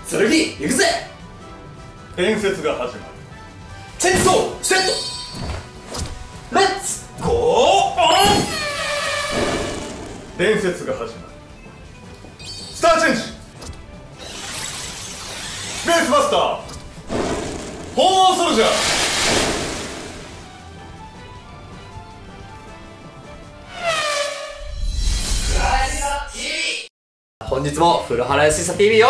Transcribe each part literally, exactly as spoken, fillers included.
剣行くぜ。 伝説が始まる。 チェンソーセット。レッツゴーオン。 伝説が始まる。スターチェンジ。スペースマスター鳳凰ソルジャー。 本日も古原康久 ティーブイ よ。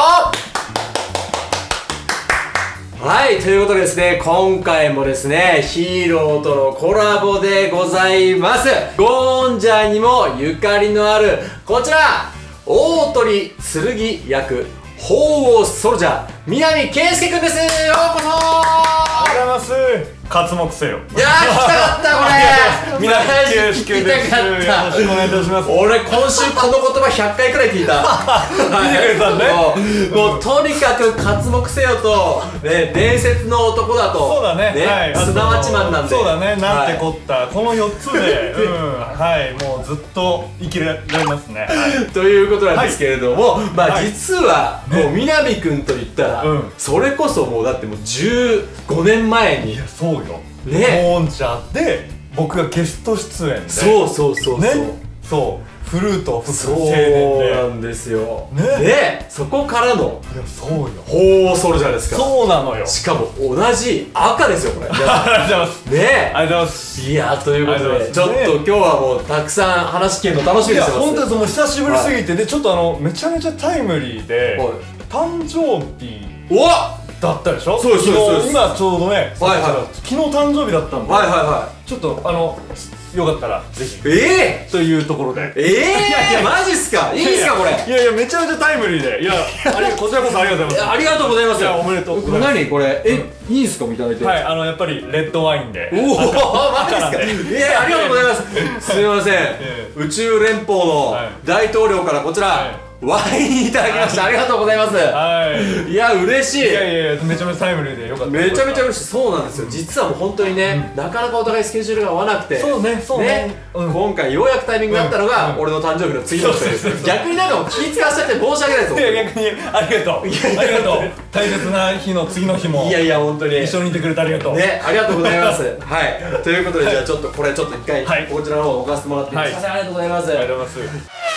はい、ということでですね、今回もですね、ヒーローとのコラボでございます。ゴーンジャーにもゆかりのあるこちら、大鳥剣役鳳凰ソルジャー南圭介くんです。ようこそ。 ありがとうございます。刮目せよ。 いやー、聞きたかったこれ。 南圭介です。よろしくお願いいたします。 俺今週この言葉ひゃっかいくらい聞いた。 見てくれたんね。 もうとにかく刮目せよと、ね、伝説の男だと。 そうだね。はい。 すなわちマンなんで。 そうだね。なんてこった。このよっつで、うん、はい、もうずっと生きられますね。 ということなんですけれども、まあ実はもう南くんといったら、それこそもうだってもうじゅうごねんまえに。 そうよ。 ね。 ゴーンジャーで僕がゲスト出演で。 そうそうそうそう。 ね。そう。フルートを吹く青年で。そうなんですよ。ね。で、そこからの。 いや、そうよ。 鳳凰ソルジャーですから。 そうなのよ。 しかも同じ赤ですよ、これ。 ありがとうございます。 ね。 ありがとうございます。 いや、ということで、ちょっと今日はもうたくさん話聞けるの楽しみですよ。 本当にもう久しぶりすぎて、で、ちょっとあの、めちゃめちゃタイムリーで、誕生日。 おっだったでしょ。 そうですそうです。 今ちょうどね、 はいはい、 昨日誕生日だったんで、 はいはいはい、 ちょっとあのよかったらぜひええというところで、 ええマジっすか。いいっすかこれ。 いやいや、めちゃめちゃタイムリーで、いや、あれこちらこそありがとうございます。 ありがとうございます。 おめでとうございます。 何これ、え、いいんすかいただいて。 はい、あのやっぱりレッドワインで。 おお、マジっすか。いや、ありがとうございます。すみません、宇宙連邦の大統領からこちらワインいただきました。ありがとうございます。はい。いや、嬉しい。 いやいやいや、めちゃめちゃタイムリーでよかった。 めちゃめちゃ嬉しい。そうなんですよ。実はもう本当にね、なかなかお互いスケジュールが合わなくて。 そうね、そうね。 今回ようやくタイミングがあったのが、俺の誕生日の次の日です。逆になんかもう気使わせちゃって申し訳ないです。 いや、逆に、ありがとう。ありがとう。大切な日の次の日も。 いやいや、本当に。 一緒にいてくれてありがとう。 ね、ありがとうございます。はい。ということで、じゃあちょっとこれちょっと一回、こちらの方を置かせてもらっていいですか。すいません、ありがとうございます。 ありがとうございます。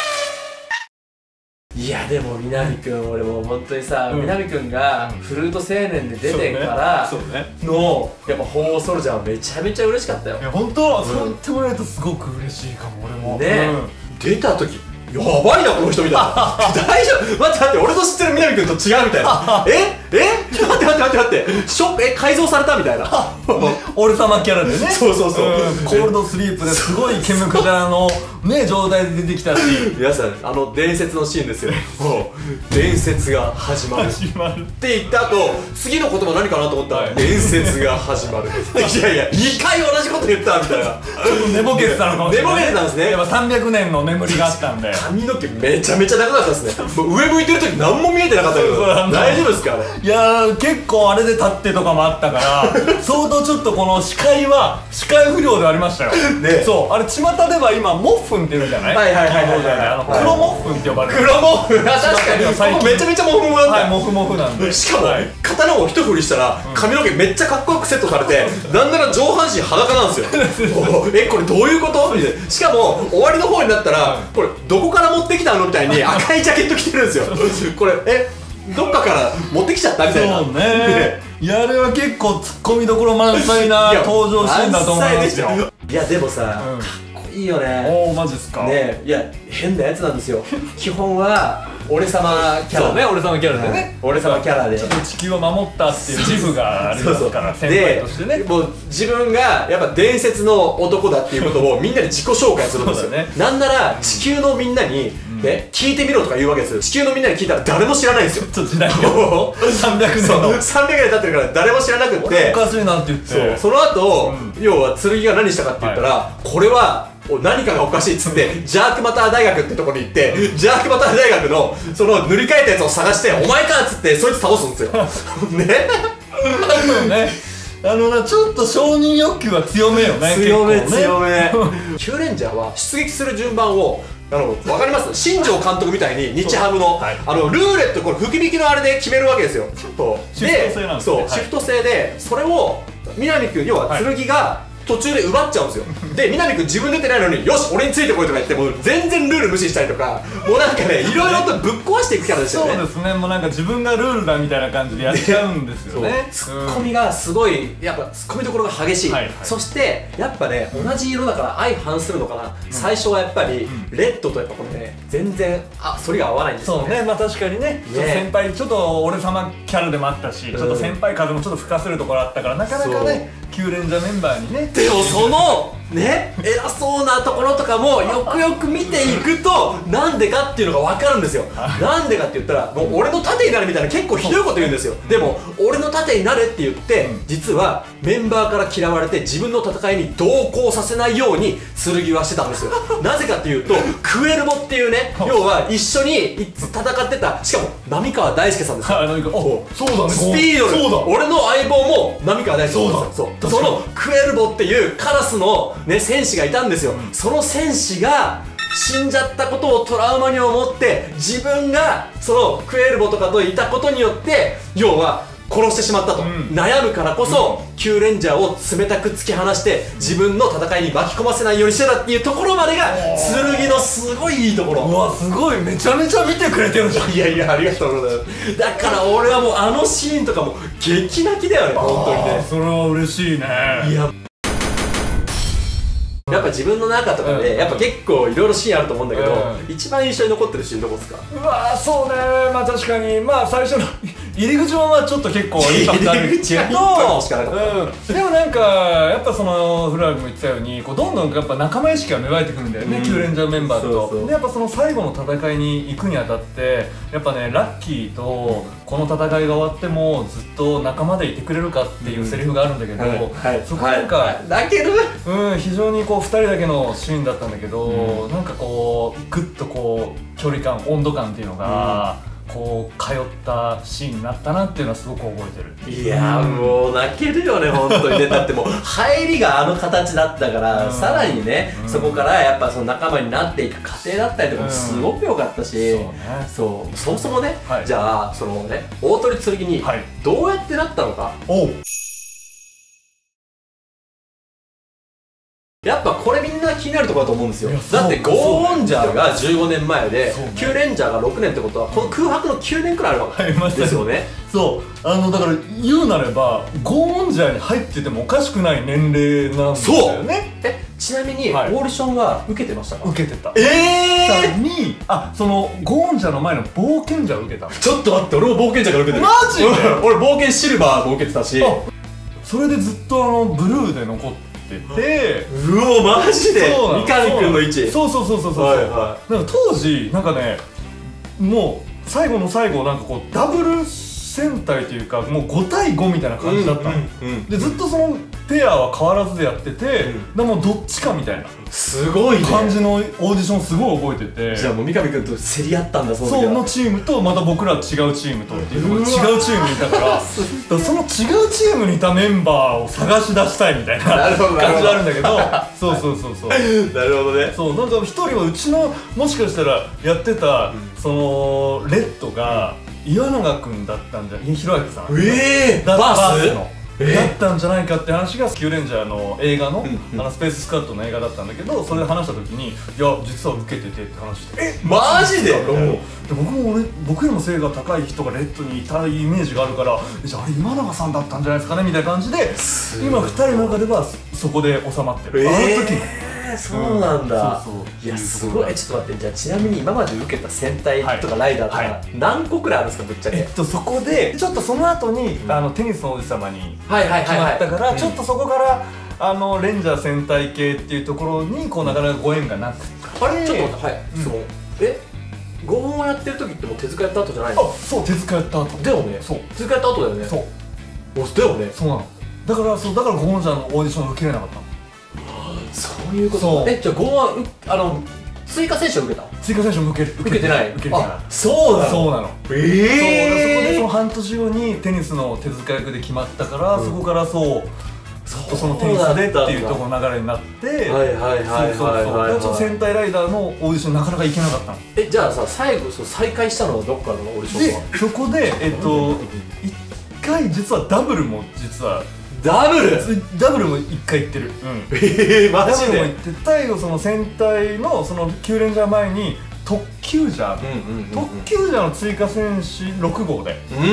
いやでも南くん、俺もう本当にさ、南くんがフルート青年で出てからのやっぱ鳳凰ソルジャーはめちゃめちゃ嬉しかったよ。 いや本当、そう言ってもらえるとすごく嬉しいかも。俺もね、出た時やばいなこの人みたいな。大丈夫、待って待って、俺の知ってる南くんと違うみたいな。ええ待って待って待って待ってショック、え改造されたみたいな。 俺様キャラでね。 そうそうそう、 コールドスリープですごい煙くじゃのね状態で出てきたし、 皆さんあの伝説のシーンですよ。もう伝説が始まる始まるって言った後、次の言葉何かなと思ったら伝説が始まる。いやいや、にかい同じこと言ったみたいな。ちょっと寝ぼけてたのかもしれない。 寝ぼけてたんですね。 やっぱさんびゃくねんの眠りがあったんで。 髪の毛めちゃめちゃ長かったですね。もう上向いてる時何も見えてなかったけど大丈夫ですか。 いやー、結構あれで立ってとかもあったから相当ちょっとこの視界は視界不良でありましたよね。そう、あれ巷では今モッフンって言うじゃない。はいはいはいはい、黒モッフンって呼ばれる。 黒モッフン、確かにめちゃめちゃモフモフだった。 はい、モフモフなんで。 しかも刀を一振りしたら髪の毛めっちゃかっこよくセットされて、なんなら上半身裸なんですよ。え、これどういうこと。しかも終わりの方になったら、これどこから持ってきたのみたいに赤いジャケット着てるんですよ。これえどっかから持ってきちゃったみたいな。 そうね。いや、あれは結構ツッコミどころ満載な登場シーンだと思いますよ。 いやでもさ、かっこいいよね。 おお、マジっすか。 ね、いや変なやつなんですよ。基本は俺様キャラ。 そうね、俺様キャラでね。 俺様キャラでちょっと地球を守ったっていう自負がありますから、先輩としてね。 もう自分がやっぱ伝説の男だっていうことをみんなに自己紹介するんですよ。なんなら地球のみんなにね、聞いてみろとか言うわけですよ。地球のみんなに聞いたら誰も知らないんですよ。 ちょっと時代がさんびゃくねんのさんびゃくねん経ってるから誰も知らなくって、 おかしいなって言って、 その後要は剣が何したかって言ったら、これは何かがおかしいっつってジャークマター大学ってとこに行って、ジャークマター大学のその塗り替えたやつを探して「お前か!」っつってそいつ倒すんですよ。ね。 ね、あのな、ちょっと承認欲求は強めよね。 強め強め。キューレンジャーは出撃する順番をあの分かります？新庄監督みたいに日ハムの、はい、あのルーレット、これ吹き引きのあれで決めるわけですよ。 シフト制なんですね。 そう、シフト制で、それを南君、要は剣が途中で奪っちゃうんですよ。で、南君自分出てないのに、よし俺についてこいとか言って、もう全然ルール無視したりとか、もうなんかね、いろいろとぶっ壊していくキャラでしたよね。 そうですね、もうなんか自分がルールだみたいな感じでやっちゃうんですよね。 ツッコミがすごい、やっぱツッコミどころが激しい。そしてやっぱね、同じ色だから相反するのかな。最初はやっぱりレッドとやっぱこのね、全然あ反りが合わないんですよね。 そうね、まあ確かにね、先輩ちょっと俺様キャラでもあったし、ちょっと先輩風もちょっと吹かせるところあったから、なかなかね、キュウレンジャーメンバーにね。 でもそのね、偉そうなところとかもよくよく見ていくと、なんでかっていうのが分かるんですよ。なんでかって言ったら、もう俺の盾になるみたいな結構ひどいこと言うんですよ。でも俺の盾になれって言って、実はメンバーから嫌われて自分の戦いに同行させないように剣はしてたんですよ。なぜかっていうと、クエルボっていうね、要は一緒に戦ってた、しかも浪川大輔さんですよ。 そうだね、 スピードル、俺の相棒も浪川大輔さんですよ。そう、そのクエルボっていうカラスのね、戦士がいたんですよ。その戦士が死んじゃったことをトラウマに思って、自分がそのクエルボとかといたことによって要は殺してしまったと、うん、悩むからこそ、うん、キュウレンジャーを冷たく突き放して自分の戦いに巻き込ませないようにしてたっていうところまでが剣のすごいいいところ。 うわ、すごい、めちゃめちゃ見てくれてるじゃん。 いやいや、ありがとうございます。だから俺はもうあのシーンとかも激泣きだよね、本当にね。 それは嬉しいね。 いや、やっぱ自分の中とかで、やっぱ結構いろいろシーンあると思うんだけど、うん、一番印象に残ってるシーンどこですか？ うわー、そうね、まあ確かに、まあ最初の入り口はまあちょっと結構インパクトあるけど、うん、でもなんかやっぱそのフラグも言ってたように、こうどんどんやっぱ仲間意識が芽生えてくるんだよね、うん、キュウレンジャーメンバーと。そうそう。でやっぱその最後の戦いに行くにあたって、やっぱね、ラッキーとこの戦いが終わってもずっと仲間でいてくれるかっていうセリフがあるんだけど、うん、はい、そこなんか、はい、 泣ける、 うん、非常にこうふたりだけのシーンだったんだけど、うん、なんかこうグッとこう距離感、温度感っていうのが、うん、こう通ったシーンになったなっていうのはすごく覚えてる。 いやー、もう泣けるよね、本当にね。だってもう入りがあの形だったから、うん、さらにね、うん、そこからやっぱその仲間になっていく過程だったりとかもすごく良かったし、うん、そうね、そう、そもそもね、はい、じゃあそのね、大鳥剣にどうやってなったのか。おう、やっぱこれみんな気になるところだと思うんですよ。だってゴーンジャーがじゅうごねんまえで、キュウレンジャーがろくねんってことは、この空白のきゅうねんくらいあるわけですよね。 そう、あのだから言うなればゴーンジャーに入っててもおかしくない年齢なんですよね。 え、ちなみにオーディションは受けてましたか？ 受けてた。 ええー、に、あ、そのゴーンジャーの前の冒険者を受けた。 ちょっと待って、俺も冒険者から受けてる。 マジで？ 俺冒険シルバーも受けてたし、 それでずっとあのブルーで残ってて、 うお、マジで三上君の位置。 そうそうそうそうそう。なんか当時なんかね、もう最後の最後なんかこうダブル戦隊というか、もうごたいごみたいな感じだったので、ずっとそのペアは変わらずでやってて、でもどっちかみたいなすごい感じのオーディションすごい覚えてて、 じゃあもう三上君と競り合ったんだ。そのチームとまた僕ら違うチームとっていう違うチームにいたから、その違うチームにいたメンバーを探し出したいみたいな感じがあるんだけど、そうそうそうそう、 なるほどね。 そう、なんか一人はうちのもしかしたらやってたそのレッドが岩永君だったんじゃ、ひろあきさん、 ええー、バースのだったんじゃないかって話がキュウレンジャーの映画の、あのスペーススカットの映画だったんだけど、それで話した時に、いや実は受けててって話して、 え、マジで？ で僕も俺、僕よりも背が高い人がレッドにいたイメージがあるから、じゃああれ今永さんだったんじゃないですかねみたいな感じで、今ふたりの中ではそこで収まってる。あの時そうなんだ。いや、すごい。ちょっと待って、じゃあちなみに今まで受けた戦隊とかライダーとか何個くらいあるんですか、ぶっちゃけ？ えっとそこでちょっとその後にあのテニスの王子様に決まったから、ちょっとそこからあのレンジャー戦隊系っていうところにこうなかなかご縁がなくて、 あれちょっと待って、はい、そのえゴーンをやってる時ってもう手塚やった後じゃないの？ あ、そう、手塚やった後だよね。そう、手塚やった後だよね。 そうだよね。 そうなの。だからそう、だからゴーンジャーのオーディションを受けれなかったの。 そういうこと。え、じゃあゴーンはあの追加選手を受けた？ 追加選手も受け受けてない。 受けてない。あ、 そうなの。 そうなの。 ええ。 そこでその半年後にテニスの手塚役で決まったから、そこからそうずっとそのテニスでっていうところの流れになって、はいはいはいはいはい、ちょっと戦隊ライダーのオーディションなかなか行けなかったの。 え、じゃあさ、最後そう再開したのはどっからのオーディションは？ でそこでえっと一回実はダブルも実はダブルダブルも一回行ってる。 ええ、マジで？ダブルも行って最後その戦隊のそのキューレンジャー前に特急ジャー特急ジャーの追加戦士ろく号で、 うん、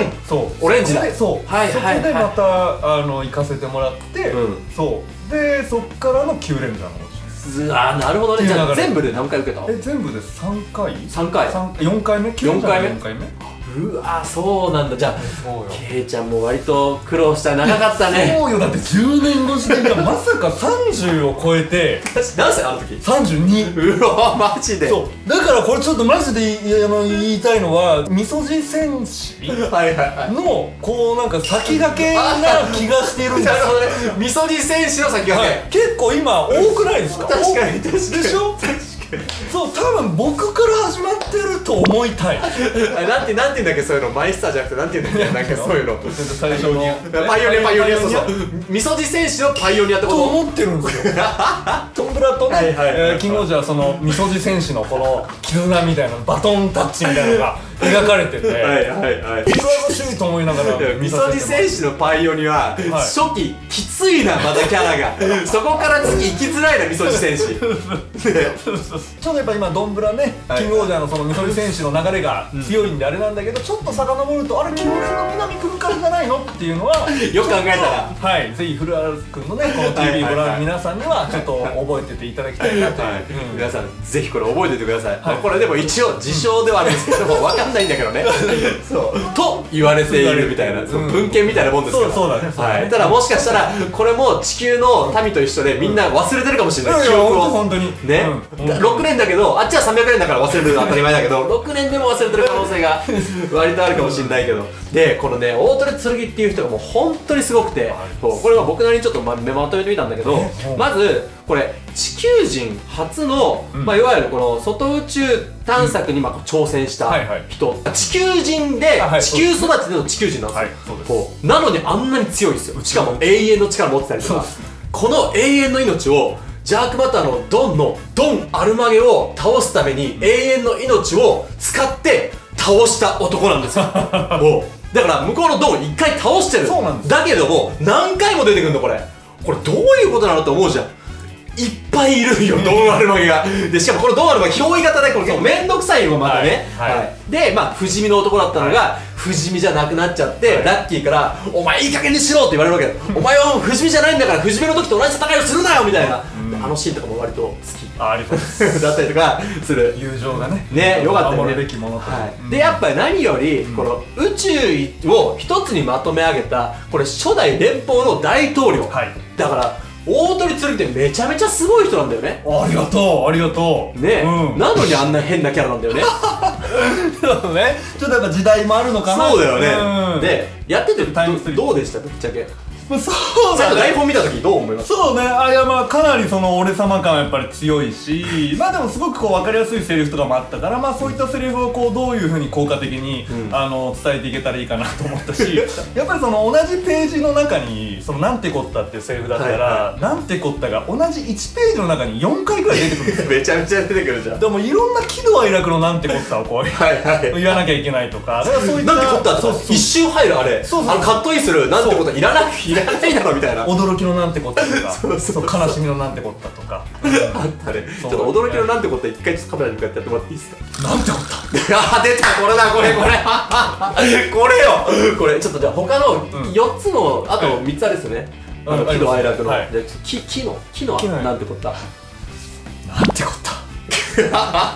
そうオレンジだ。 そう、はい、そこでまたあの行かせてもらって、そうでそっからのキューレンジャーのああ、なるほどね。じゃあ全部で何回受けた？ え、全部でさんかい？ さんかい？ よんかいめ？ よんかいめ？ よんかいめ？ うわ、そうなんだ。じゃあケイちゃんも割と苦労した長かったね。 そうよ、だってじゅうねん越しでまさかさんじゅうを超えて何歳あの時？ さんじゅうに。 うわ、マジで。 そうだからこれちょっとマジで言いたいのはみそじ戦士のこうなんか先駆けな気がしてるんですよ。なるほどね、 みそじ戦士の先駆け、結構今多くないですか？ 確かに確かに。でしょ？そう、多分僕から始まってると思いたい。 なんてなんて言うんだっけ、そういうのマイスターじゃなくてなんて言うんだっけ、なんかそういうの最初のパイオニアパイオニア、そうそう、みそじ戦士のパイオニアってことと思ってるんですよ。トンブラとね、キングオージャーそのみそじ戦士のこの絆みたいなバトンタッチみたいなのが描かれてて、はいはいはい、いろいろ趣味と思いながらみそじ戦士のパイオニア、初期きついな、またキャラがそこから次行きづらいな、みそじ戦士。 ちょっとやっぱ今ドンブラね、キングオージャーのそのみそじ戦士の流れが強いんであれなんだけど、ちょっと遡るとあれキングの南来るからじゃないのっていうのはよく考えたら、 はい、ぜひ古原君のねこの ティーブイ ご覧の皆さんにはちょっと覚えてていただきたいなという。 皆さんぜひこれ覚えててください。これでも一応自称ではあるんですけども分かんないんだけどね。そうと言われているみたいな文献みたいなもんですから。 そうだね。 はい。ただもしかしたらこれも地球の民と一緒でみんな忘れてるかもしれない、記憶を。 本当にね。ろくねんだけど、あっちはさんびゃくねんだから忘れるのは当たり前だけど、ろくねんでも忘れてる可能性が割とあるかもしれないけど。でこのね、大鳥剣っていう人がもう本当にすごくて、これは僕なりにちょっとまとめてみたんだけど、まずこれ地球人初の、まあ、いわゆるこの外宇宙探索にまあ挑戦した人、地球人で地球育ちでの地球人なんですよ。なのにあんなに強いですよ。しかも永遠の力持ってたりとか、この永遠の命をジャークバターのドンのドン・アルマゲを倒すために永遠の命を使って倒した男なんですよ。だから向こうのドン一回倒してる。だけども何回も出てくるのこれ。これどういうことなのって思うじゃん。いっぱいいるよ、ドンアルマゲが。でしかもこのドンアルマゲ憑依型でこれ結構面倒くさいよまたね。でまあ不死身の男だったのが不死身じゃなくなっちゃって、ラッキーから「お前いい加減にしろ」って言われるわけ。お前は不死身じゃないんだから不死身の時と同じ戦いをするなよみたいな。あのシーンとかも割と好きだったりとかする。 友情がねね、よかったよね。 守るべきものと。 でやっぱり何よりこの宇宙を一つにまとめ上げたこれ初代連邦の大統領だから、大鳥剣ってめちゃめちゃすごい人なんだよね。 ありがとうありがとう。 ね、なのにあんな変なキャラなんだよね。 そうね、ちょっとやっぱ時代もあるのかな。 そうだよね。でやっててどうでした？ぶっちゃけ。そうだね。台本見た時どう思います？ そうね、あ、いやまあかなりその俺様感はやっぱり強いし、まあでもすごくこう分かりやすいセリフとかもあったから、まあそういったセリフをこうどういうふうに効果的に、うん、あの伝えていけたらいいかなと思ったし、やっぱりその同じページの中にそのなんてこったっていうセリフだったら、はいはい、なんてこったが同じいちページの中によんかいぐらい出てくるんですよ。 めちゃめちゃ出てくるじゃん。 でもいろんな喜怒哀楽のなんてこったをこう言わなきゃいけないとか、だからそういったなんてこったって一瞬入るあれ、あのカットインするなんてこといらないいらないだろみたいな。 驚きのなんてこったとか、そうそう悲しみのなんてこったとかあったね。ちょっと驚きのなんてこった一回ちょっとカメラに向かってやってもらっていいですか？なんてこったあ、出た、これだこれこれこれよこれ。ちょっとじゃあ他のよっつのあとみっつあるですよね。喜怒哀楽の木木の木のなんてこったなんてこった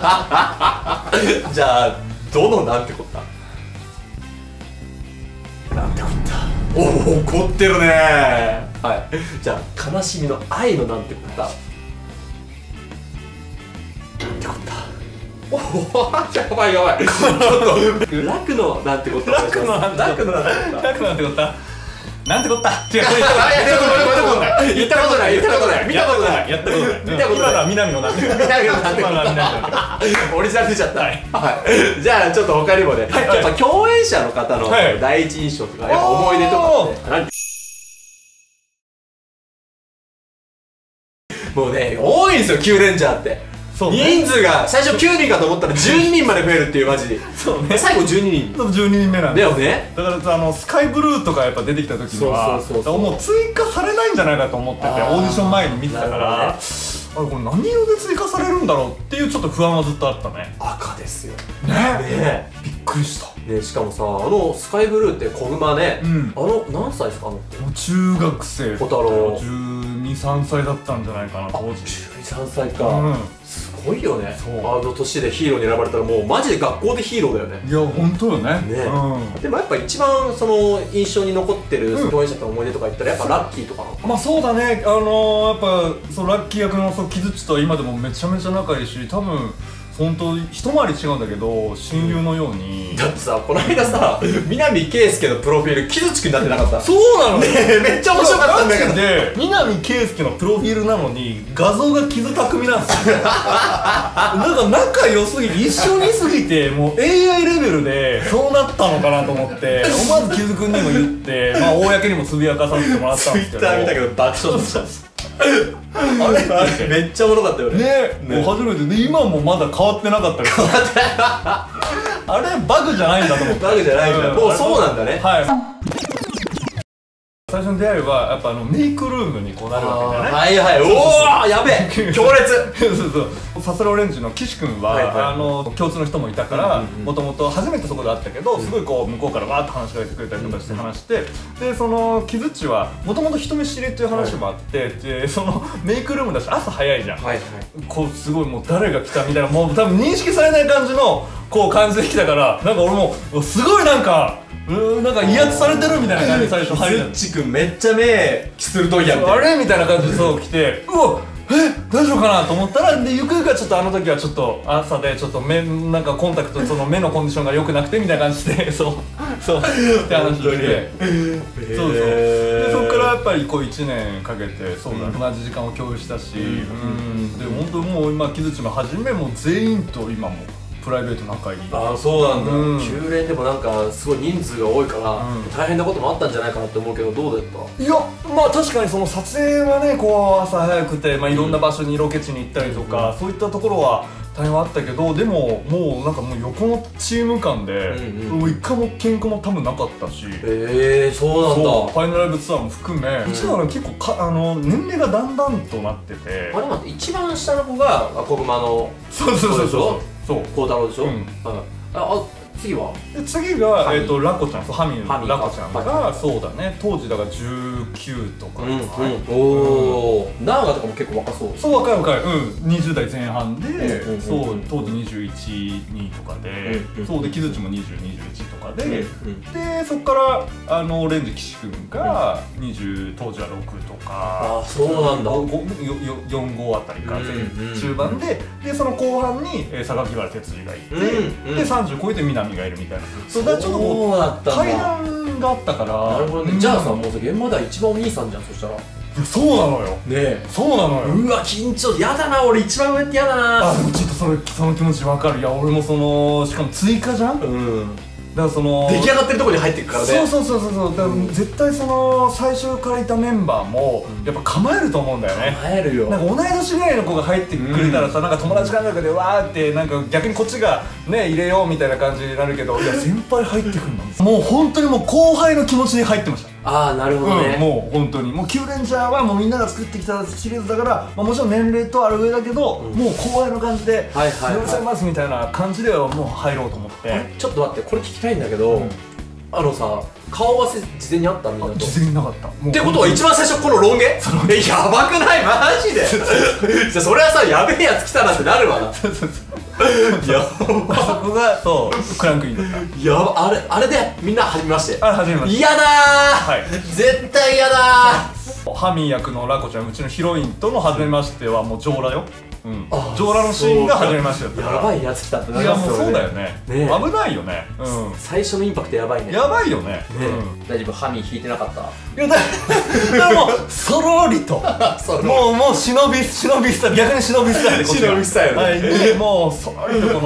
じゃあどのなんてこったなんてこったおお、怒ってるね。はい。じゃあ悲しみの愛のなんてこったなんてこったおお、やばいやばい。ちょっと楽のなんてこった楽のなんてこった楽なんてこったなんてこった違う、 言ったことない言ったことない見たことないやったことない見たことない。 今のは南のなんて南のなんてこったオリジナル出ちゃった。はいじゃあちょっと他にもね、やっぱ共演者の方の第一印象とかやっぱ思い出とかって何もうね多いんですよキューレンジャーって。そう、ね、人数が最初きゅうにんかと思ったらじゅうににんまで増えるっていうマジで。そうね、最後じゅうににんじゅうににんめなんだよね。 だからあのスカイブルーとかやっぱ出てきた時にはもう追加されないんじゃないかと思ってて、オーディション前に見てたから、あれこれ何色で追加されるんだろうっていうちょっと不安はずっとあったね。 赤ですよね。ね、びっくりしたね。しかもさ、あのスカイブルーって子熊ね、うん、あの何歳ですか、あのもう中学生小太郎じゅうに、さんさいだったんじゃないかな当時。 じゅうに、さんさいか、うん、すごいよね。あの年でヒーローに選ばれたらもうマジで学校でヒーローだよね。 いや本当よね。 ね、うん、でもやっぱ一番その印象に残ってる共演者との思い出とか言ったらやっぱラッキーとかなのかな。 まあそうだね、あのー、やっぱそのラッキー役の木槌とは今でもめちゃめちゃ仲いいし、多分本当一回り違うんだけど親友のように。 だってさ、この間さ南圭介のプロフィール木槌くんになってなかった？ そうなのね。 めっちゃ面白かったんだけど。 で南圭介のプロフィールなのに画像が木津匠なんですよ。なんか仲良すぎて一緒にすぎてもう エーアイ レベルでそうなったのかなと思って思わず木津くんにも言って、まあ公にもつぶやかさせてもらったんですけど、 Twitter 見たけど爆笑した。あれめっちゃおもろかったよね。 ね、もう初めてで今もまだ変わってなかったから。あれバグじゃないんだと思って。 バグじゃないんだ。もうそうなんだね。 はい。最初の出会いはやっぱあのメイクルームにこうなるわけだね。 はいはい。おおやべえ強烈。 そうそう。サスラオレンジの岸君はあの共通の人もいたからもともと初めてそこで会ったけどすごいこう向こうからわーっと話しかけてくれたりとかして話して、でその木槌はもともと人見知りっていう話もあって、でそのメイクルームだし朝早いじゃん。こうすごいもう誰が来たみたいなもう多分認識されない感じのこう感じで来たから、なんか俺もすごいなんか。うーん、なんか威圧されてるみたいな感じで最初入る。 木槌くんめっちゃ目鋭いやんみたいな。 あれみたいな感じでそう来て、うわえ大丈夫かなと思ったら、でゆくゆくはちょっとあの時はちょっと朝でちょっと目なんかコンタクトその目のコンディションが良くなくてみたいな感じでそうそうって話して、そうそうでそっからやっぱりこういちねんかけてそうだ、同じ時間を共有したし、うんで本当もう今木槌も初めも全員と今もプライベート仲いい。 ああそうなんだ。きゅう連でもなんかすごい人数が多いから大変なこともあったんじゃないかなって思うけど、どうだった？ いやまあ確かにその撮影はねこう朝早くて、まあ、いろんな場所にロケ地に行ったりとか、うん、そういったところは大変はあったけど、でももうなんかもう横のチーム間で一回も喧嘩も多分なかったし。 ええー、そうなんだ。 ファイナルライブツアーも含め、うちらは結構かあの年齢がだんだんとなってて、 あれ待って一番下の子が小熊のそうそうそうそうそう孝太郎でしょ。うん、あ次は次がえっとラコちゃん、ハミのラコちゃんがそうだね、当時だからじゅうきゅうとか。 おおナーガとかも結構若そう。 そう若い若い、うんにじゅうだいぜん半で、そう当時にじゅういち、にとかで、そうで木槌もにじゅう、にじゅういちとかで、でそっからあのオレンジ岸君がにじゅう当時はろくとか。 あそうなんだ。 よん、ごあたりから中盤で、でその後半に榊原哲司がいて、でさんじゅう超えて南がいるみたいな。 そうだ、ちょっとこう階段があったから。 なるほどね。じゃあさ、もう現場では一番お兄さんじゃん。そしたらそうなのよ。ねえ、 そうなのよ。 うわ緊張。やだな、俺一番上ってやだな。 あでもちょっとそれその気持ちわかる。いや俺もそのしかも追加じゃん。うんだからその出来上がってるところに入っていくからね。 そうそうそうそうそう。だから絶対その最初からいたメンバーもやっぱ構えると思うんだよね。 構えるよ。 なんか同い年ぐらいの子が入ってくれたらさ、なんか友達感覚でわーってなんか逆にこっちがね入れようみたいな感じになるけど、いや先輩入ってくるのもう本当にもう後輩の気持ちに入ってました。 ああなるほどね、 うん、もう本当にもうキューレンジャーはもうみんなが作ってきたシリーズだから、まあ、もちろん年齢とある上だけど、うん、もう後輩の感じで許せますみたいな感じではもう入ろうと思って。 ちょっと待って、これ聞きたいんだけど、うん、あのさ顔合わせ事前にあった？みんなと事前になかった。 ってことは一番最初このロン毛？えやばくないマジで。じゃそれはさやべえやつ来たなってなるわな。そうそうそうやばそこがそうクランクインだった。 やばあれあれでみんな初めまして。 あ初めまして。 嫌だー、はい、絶対嫌だー。ハミー役のラコちゃん、うちのヒロインとの初めましてはもう上裸よ。うん、上裸のシーンが初めましてだったから。 やばいやつ来たってなりますよね。いやもうそうだよね。危ないよね。うん。 最初のインパクトやばいね。 やばいよね。 大丈夫？ハミー引いてなかった？ いやだもうそろりともうもう忍び忍びスタイル、逆に忍びスタイルでこっちが。忍びスタイル。はい。もうそろりとこの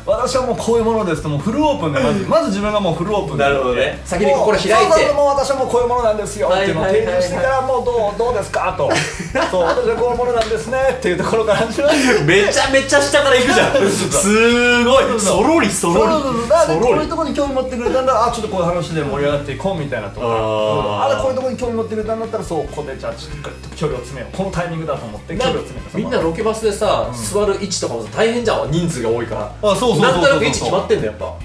私はもうこういうものですともうフルオープンでまずまず自分がもうフルオープンでなるほどね、先に心開いて、 そうそう、もう私はもうこういうものなんですよっていうのを提示してからもうどうどうですかとそう私はこういうものなんですねっていうところから始まるめちゃめちゃ下から行くじゃんすごいそろりそろりこういうところに興味持ってくれたんだらあちょっとこういう話で盛り上がっていこうみたいなとかあれこういうところに興味持ってくれたんだったらそうここでじゃあちょっと距離を詰めようこのタイミングだと思って距離を詰めようみんなロケバスでさ座る位置とかも大変じゃん人数が多いからあそうそうそうなんとなく位置決まってんだやっぱ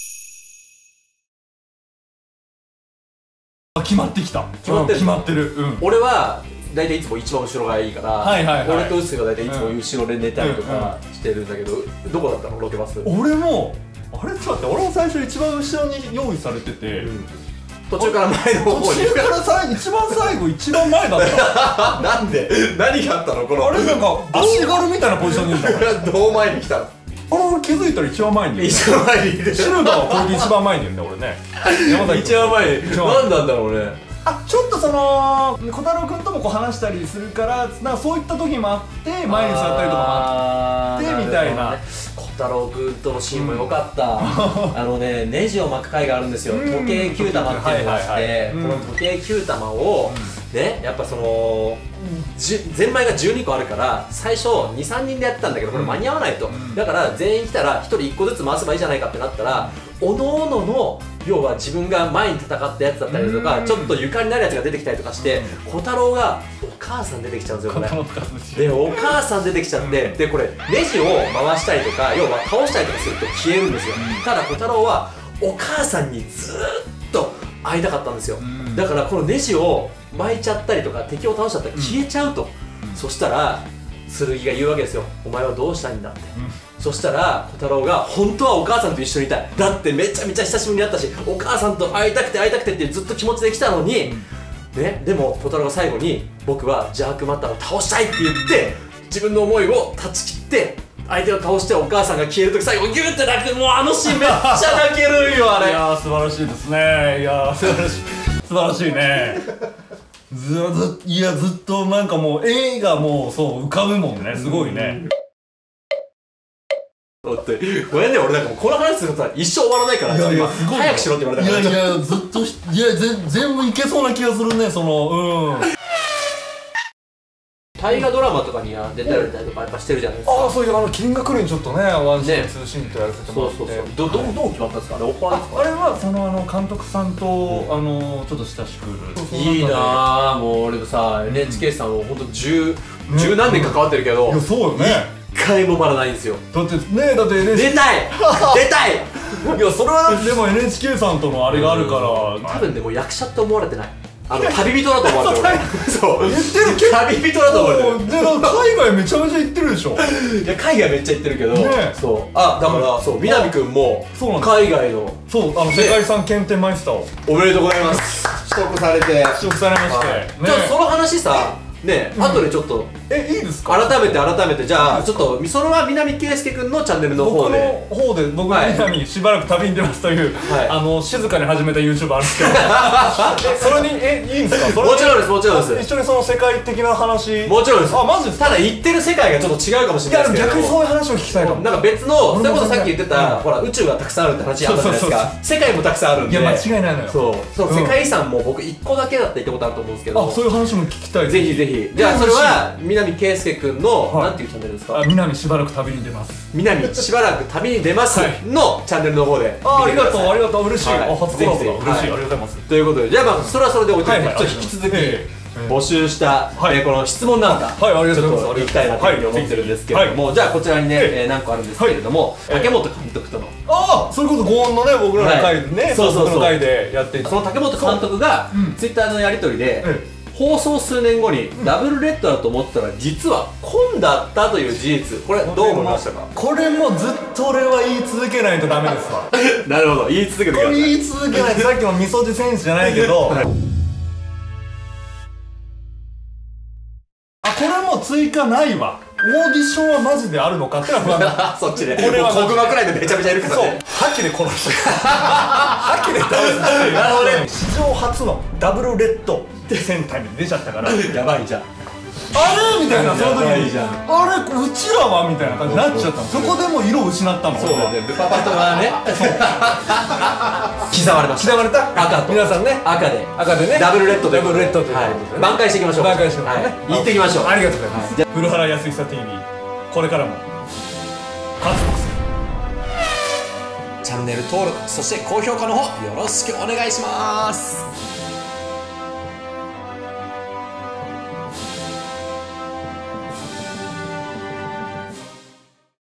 決まってきた決まってる決まってる俺は大体いつも一番後ろがいいから俺と臼が大体いつも後ろで寝たりとかしてるんだけどどこだったのロケバス俺もあれちょっと待って俺も最初一番後ろに用意されてて途中から前の方に途中からさ一番最後一番前だったなんで何があったのこのあれなんか足軽みたいなポジションにいるんだからどう前に来たのあれ気づいたら一番前にいる一番前にいるシルバーはこれで一番前にいるんだ俺ね山崎一番前に何なんだろうねあちょっとその小太郎君ともこう話したりするからなんかそういった時もあって前に座ったりとかもあってみたいな小太郎君とのシーンも良かったあのねネジを巻く回があるんですよ時計きゅう玉っていうのがあってこの時計きゅう玉をねやっぱそのゼンマイがじゅうにこあるから最初にさんにんでやってたんだけどこれ間に合わないとだから全員来たらひとりいっこずつ回せばいいじゃないかってなったらおのおのの要は自分が前に戦ったやつだったりとかちょっと床になるやつが出てきたりとかして小太郎がお母さん出てきちゃうんですよこれでお母さん出てきちゃってでこれネジを回したりとか要は倒したりとかすると消えるんですよただ小太郎はお母さんにずーっと会いたかったんですよだからこのネジを巻いちゃったりとか敵を倒しちゃったら消えちゃうとそしたら剣が言うわけですよお前はどうしたいんだってそしたら小太郎が本当はお母さんと一緒にいたいだってめちゃめちゃ久しぶりに会ったしお母さんと会いたくて会いたくてってずっと気持ちで来たのに、ね、でも小太郎が最後に僕はジャークマッターを倒したいって言って自分の思いを断ち切って相手を倒してお母さんが消えるとき最後ギューって泣くもうあのシーンめっちゃ泣けるよあれいやー素晴らしいですねいやー素晴らしい素晴らしいねずずいやずっとなんかもう絵がもうそう浮かぶもんねすごいねだってごめんね俺なんかもうこの話するとさ一生終わらないから早くしろって言われたからいやいやずっといやぜ全部いけそうな気がするねそのうん大河ドラマとかに出たりとかやっぱしてるじゃないですかああそういうあの金額にちょっとねワンシーンツーシーンとやらせてもらってそうそうそうどどどう決まったんですかあれオファーですかあれはそのあの監督さんとあのちょっと親しくいいなぁもう俺さ エヌエイチケー さんをほんと十十何年関わってるけどいやそうよね一回もまだないんですよだってねだって エヌエイチケー出たい出たいいやそれはでも エヌエイチケー さんとのあれがあるから多分でも役者って思われてないあの旅人だと思われてるそう言ってるけど旅人だと思われてるで海外めちゃめちゃ行ってるでしょいや海外めっちゃ行ってるけどそうあだからそう南くんも海外のそうあの世界遺産検定マイスターをおめでとうございます取得されて取得されましてじゃあその話さねえ後でちょっとえいいですか改めて改めてじゃあちょっとそれは南圭介君のチャンネルの方で僕の方で僕が南しばらく旅に出ますというあの静かに始めた YouTuber あるんですけどそれにえいいんですかもちろんですもちろんです一緒にその世界的な話もちろんですあマジですただ言ってる世界がちょっと違うかもしれないですけど逆にそういう話を聞きたいかもなんか別のそれこそさっき言ってたほら宇宙がたくさんあるって話あったじゃないですか世界もたくさんあるんでいや間違いないのよそうそう世界遺産も僕いっこだけだって言ったことあると思うんですけどあそういう話も聞きたいぜひぜひじゃあそれは南圭介君のなんていうチャンネルですか南しばらく旅に出ます南しばらく旅に出ますのチャンネルの方であありがとうありがとう嬉しいあ初コラボだ嬉しいありがとうございますということでじゃあまあそれはそれで置いといてちょっと引き続き募集したこの質問なんかちょっといきたいなというふうに思ってるんですけれどもじゃあこちらにね何個あるんですけれども竹本監督とのああそれこそご音のね僕らの回でねそうそうそう回でやってその竹本監督がツイッターのやり取りで放送数年後にダブルレッドだと思ってたら実は紺だったという事実これどう思いましたかこれもずっと俺は言い続けないとダメですわなるほど言い続けてください言い続けないとさっきのみそじ選手じゃないけど、はい、あこれも追加ないわオーディションはマジであるのかってのは不安だそっちでこれは小熊くらいでめちゃめちゃいるからねそう覇気で殺す覇気で倒すなるほどね史上初のダブルレッド戦隊に出ちゃったからやばいじゃんあれみたいな、その時にあれうちらはみたいな感じになっちゃったの。そこでもう色を失ったの。 そうだね、ルパパとはね刻まれました。 刻まれた赤と皆さんね、 赤で赤でね、 ダブルレッドでダブルレッドということで挽回していきましょう。 挽回していきましょうね。 行ってきましょう。 ありがとうございます。古原康久 ティーブイ これからも勝つます。 チャンネル登録、そして高評価の方よろしくお願いします。